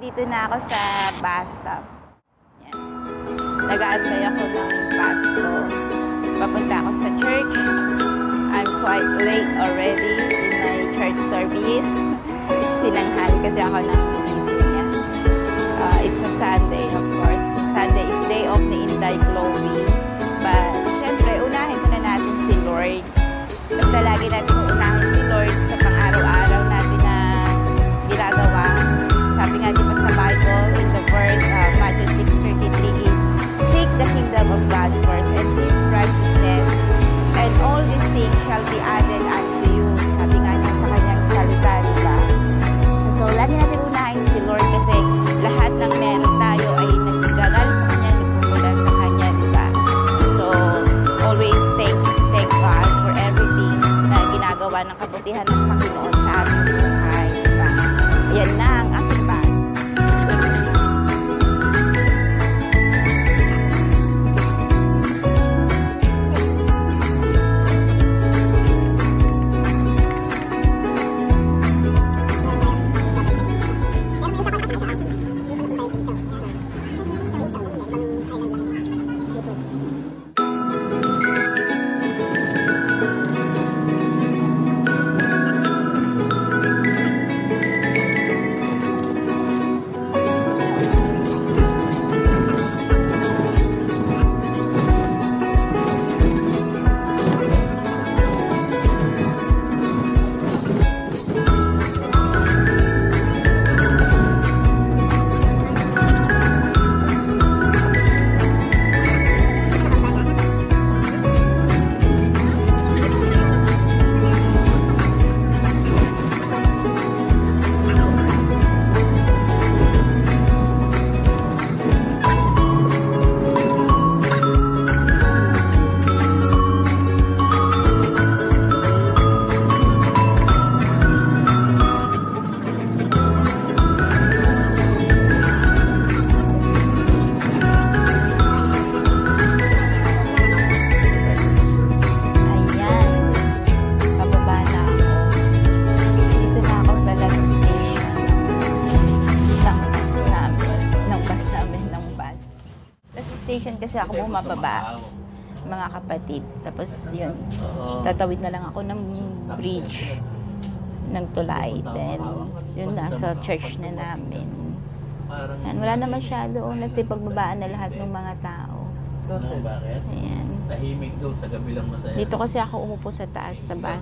nandito na ako sa bus stop. Yan. Nag-aantay ako ng bus ko. Papunta ako sa church. I'm quite late already in my church service. Tinanghali kasi ako ng niya. It's a Sunday, of course. Sunday is day of the Inday Chloe. But, syempre, unahin muna natin si Lord. Basta lagi natin unahin si Lord sa pang-araw-araw natin na ginagawa. Sabi nga dito sa Bible, in the verse Matthew 6:33 is, seek the kingdom of God first and His righteousness, and all these things shall be added unto you. Sabi nga niya sa kanyang salita, diba? So, lagi natin unahin si Lord kasi lahat ng meron tayo ay nagagalit sa kanya, nagmumula sa kanya, diba? So, always thank God for everything na ginagawa ng kabutihan ng Panginoon sa ating buhay, diba? Ayan na ang aking bag. Kasi ako bumababa, mga kapatid. Tapos yun, tatawid na lang ako ng bridge ng Tulay. Then, yun, nasa church na namin. Yan, wala na masyado. Kasi pagbabaan na lahat ng mga tao. Bakit? Ayan. Tahimik doon, sa gabi lang masaya. Dito kasi ako umupo sa taas, sa bus.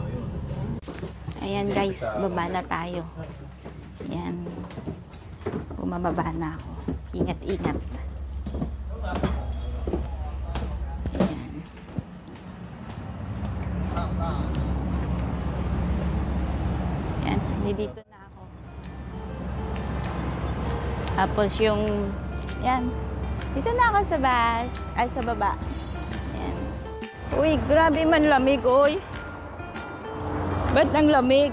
Ayan guys, baba na tayo. Ayan. Bumababa na ako. Ingat-ingat. Ayan. Ayan, dito na ako. Tapos yung, ayan, dito na ako sa bus, ay sa baba. Ayan. Uy, grabe man lamig, uy. Ba't ang lamig?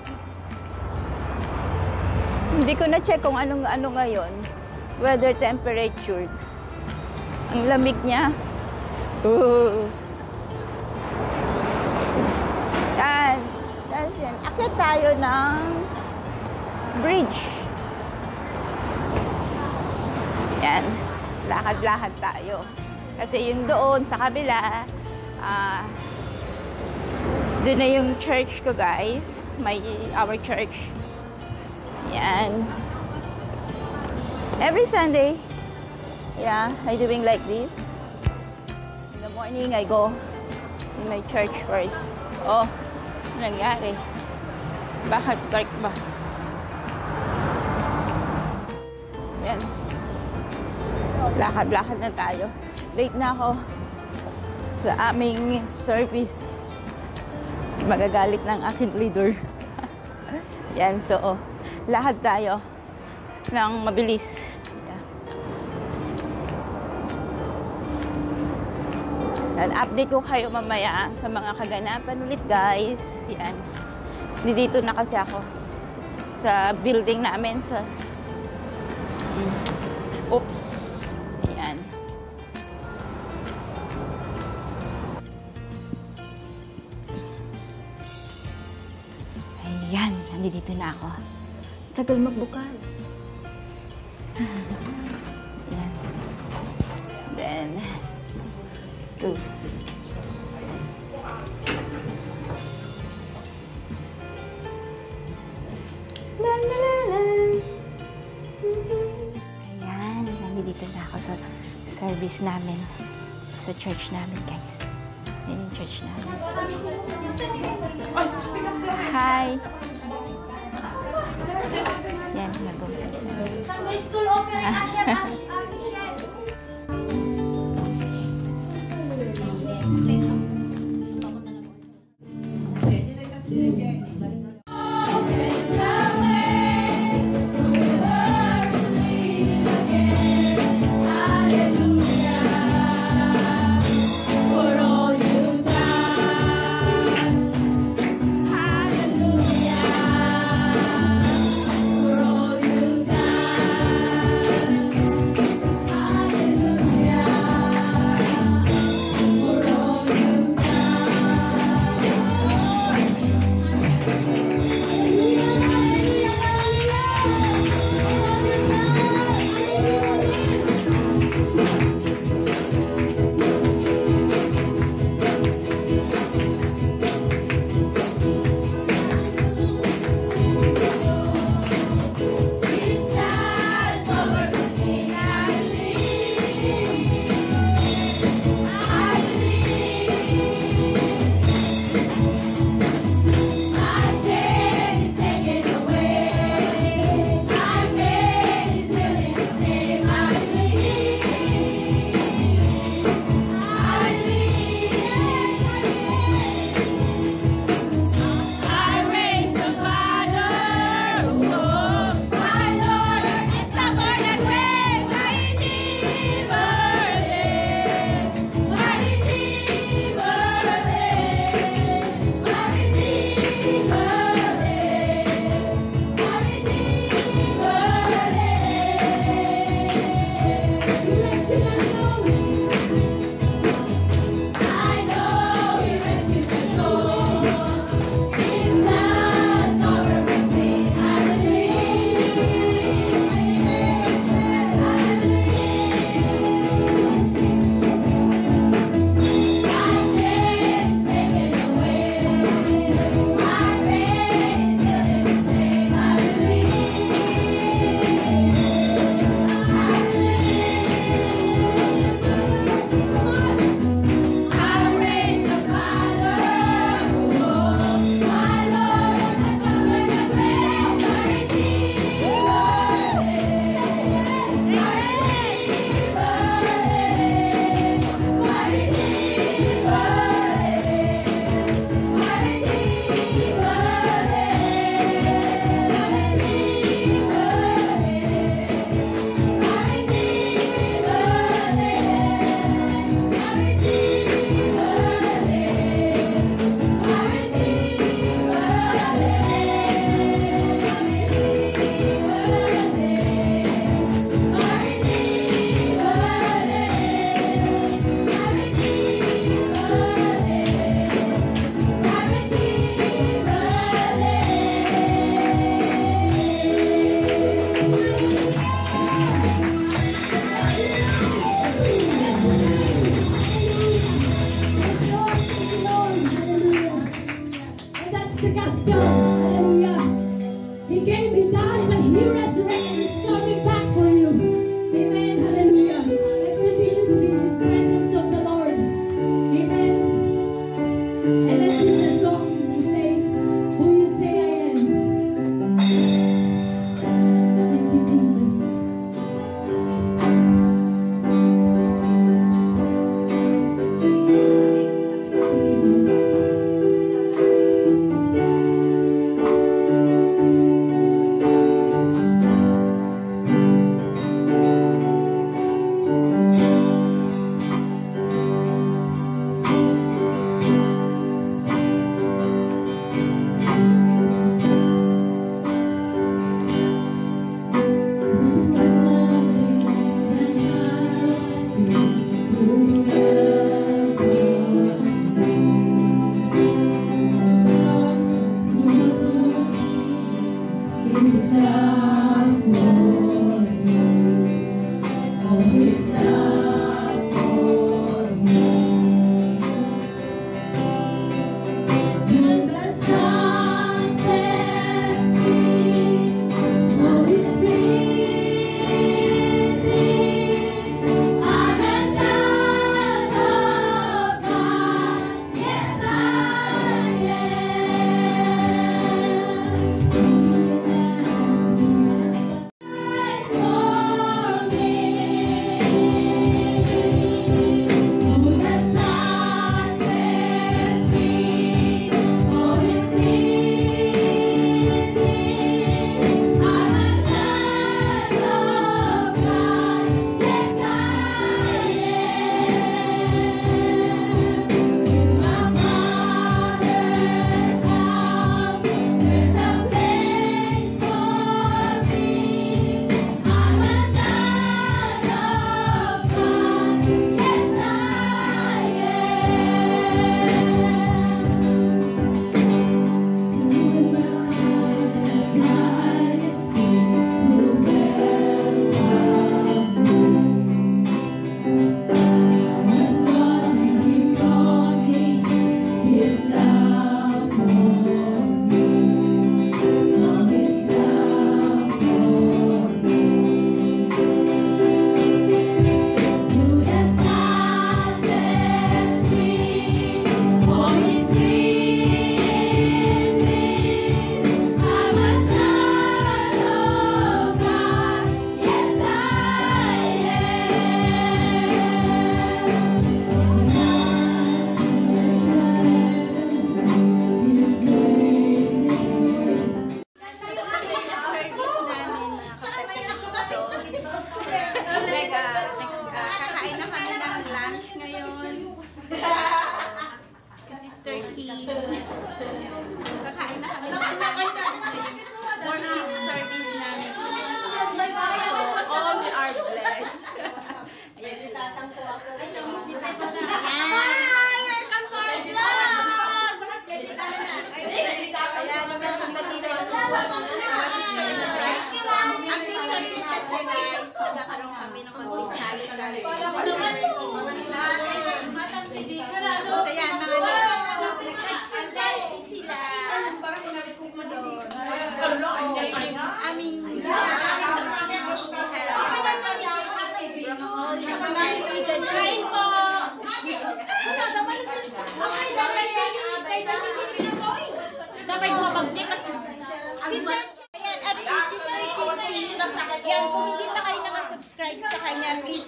Hindi ko na check kung anong ngayon. Weather temperature. Ang lamig niya. Yan. Yan. Akyat tayo ng bridge. Yan. Lakad-lakad tayo. Kasi yun doon sa kabila, doon na yung church ko, guys. Our church. Yan. Every Sunday, yeah, I'm doing like this. In the morning, I go in my church first. Oh, ano nangyari? Bakit dark ba? Yan. Lakad-lakad na tayo. Late na ako sa aming service. Magagalit ng aking leader. Yan, so, lakad tayo ng mabilis. And update ko kayo mamaya sa mga kaganapan ulit, guys. Yan. Dito na kasi ako sa building namin sa oops. Yan. Ayan, nandito na ako. Tagal magbukas. Yan. Then, 2. La la la la. Ayan, nandito na ako sa service namin. Sa church namin, guys. Yan yung church namin. Hi! Yan, nag-umpisa na. Sunday school open.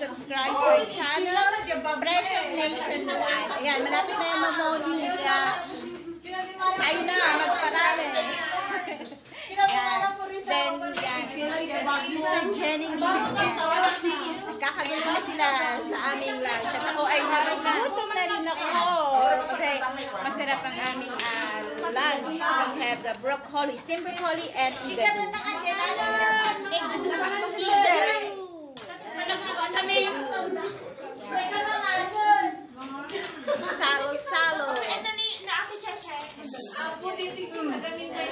subscribe sa our channel, Precious Nationwide. Ayan, malapit na yung mamoni. Kaya, tayo na, magparami. Then, Sister Jenny nagkakagulo na sila sa aming lunch. At ako ay nagugutom na rin ako. Kasi masarap ang aming lunch. We have the broccoli, steamed broccoli, and igado. Salo-salo.